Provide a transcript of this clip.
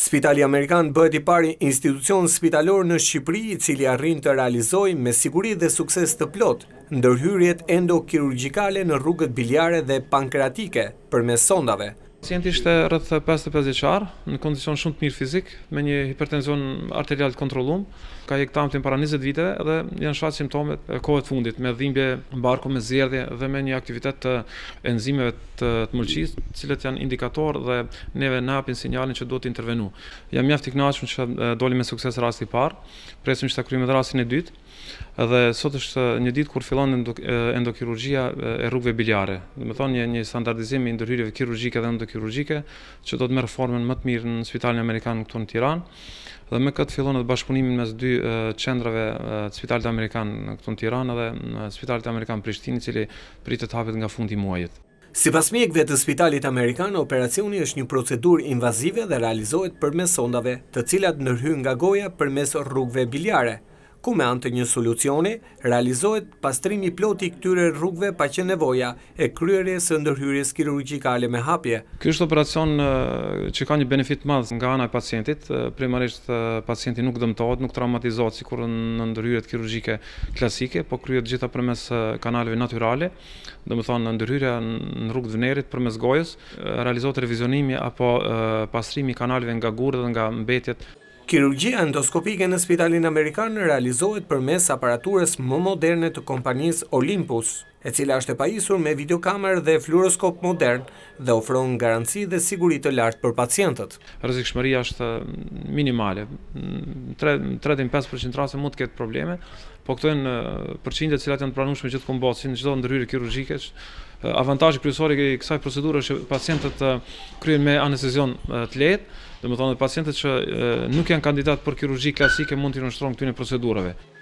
Spitali Amerikan bëhet i pari institucion spitalor në Shqipëri i cili arrin të realizojë me siguri dhe sukses të plot ndërhyrjet endokirurgjikale në rrugët biliare dhe pankreatike përmes sondave. Pacienti ishte rreth 55 vjeçar, në kondicion shumë të mirë fizik, me një hipertenzion arterial të kontrolluar. Ka jektamtin para 20 viteve dhe janë shfaqur simptomet e kohët fundit me dhimbje mbarku me zgjedhje dhe me një aktivitet të enzimeve të mëlçisë, të cilët janë indikator dhe neve na japin sinjalin që duhet të intervenu. Jam mjaft i kënaqur që doli me sukses rasti i parë. Presim që ta kryejmë rastin e dytë. Dhe sot është një ditë kur fillon endokirurgjia e rrugëve biliare. Do të thonë një standardizim i ndërhyrjeve kirurgjike dhe endokirurgjike që do të merr formën më të mirë në Spitalin Amerikan këtu në Tiranë. Dhe me këtë fillon edhe bashkëpunimin mes dy qendrave të Spitalit Amerikan këtu në Tiranë dhe Spitalit Amerikan Prishtinë, i cili pritet të hapet nga fundi i muajit. Sipas mjekëve të Spitalit Amerikan, operacioni është një procedurë invazive dhe realizohet përmes sondave, të cilat ndërhyjnë nga goja përmes rrugëve biliare, ku me anë të një solucioni realizohet pastrimi plot i këtyre rrugëve pa që nevoja e kryerjes së ndërhyrjes kirurgjikale me hapje. Ky është operacion që ka një benefit madh nga ana e pacientit. Primarisht pacienti nuk dëmtohet, nuk traumatizohet sikur në ndërhyrjet kirurgjike klasike, po kryhet gjitha përmes kanaleve natyrale. Domethënë ndërhyrja në rrugë të vnerit përmes gojës, realizohet revizionimi apo pastrimi i kanaleve nga gurë dhe nga mbetjet. Kirurgjia endoskopike në Spitalin Amerikan realizohet përmes aparaturës më moderne të kompanisë Olympus, e cila është e pajisur me videokamerë dhe fluoroskop modern dhe ofron garanci dhe siguri të lartë për pacientët. Rrezikshmëria është minimale. 3-5% raste mund të ketë probleme, po këto janë përqindjet të cilat janë të pranueshme gjithë kombësi në çdo ndërhyrje kirurgjike. Avantazhi kryesor i kësaj procedure është që pacientët kryejnë me anestezion të lehtë, domethënë pacientët që nuk janë kandidat për kirurgji klasike mund të nënshtrohen këtyre procedurave.